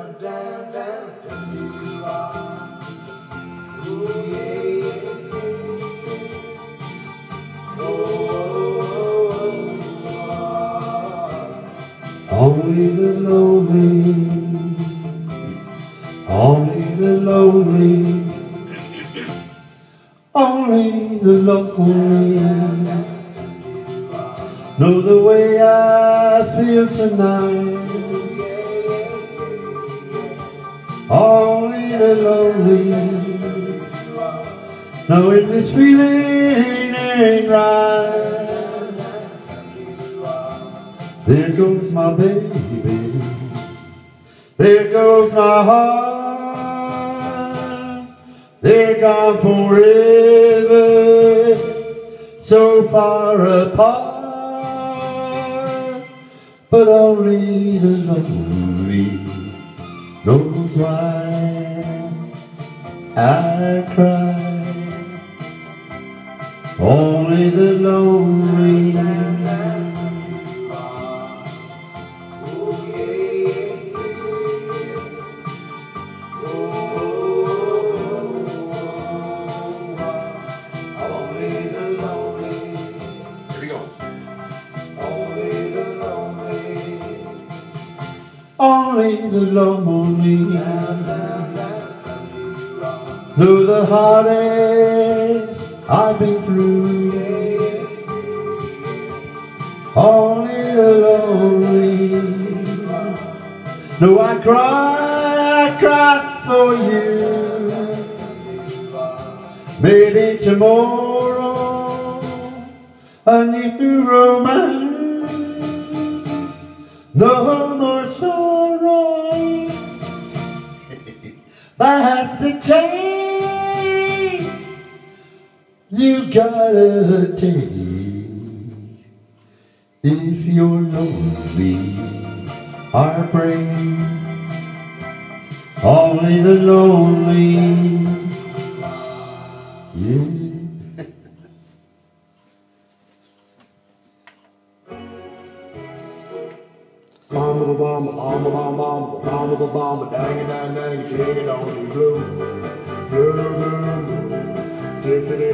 Only the lonely, only the lonely, only the lonely know the way I feel tonight. Only the lonely knowing this feeling ain't right. There goes my baby, there goes my heart. They're gone forever, so far apart. But only the lonely knows why I cry. Only the lonely. Only the lonely know the heartaches I've been through. Only the lonely know I cry for you. Maybe tomorrow a new romance, no more sorrow. That's the chance you gotta take if you're lonely. Heartbreak, only the lonely. Yeah. Bomba bomba bomba bomba bomba bomba bomba dang dang dang singing on the blue blue blue blue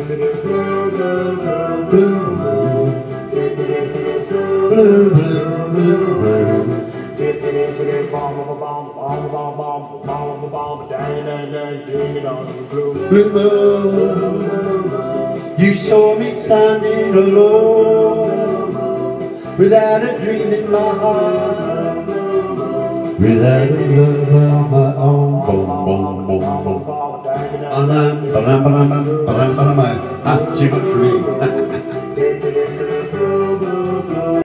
You saw me standing alone, without a dream in my heart, without a love of my own. Boom, boom, boom, boom. That's too much for me.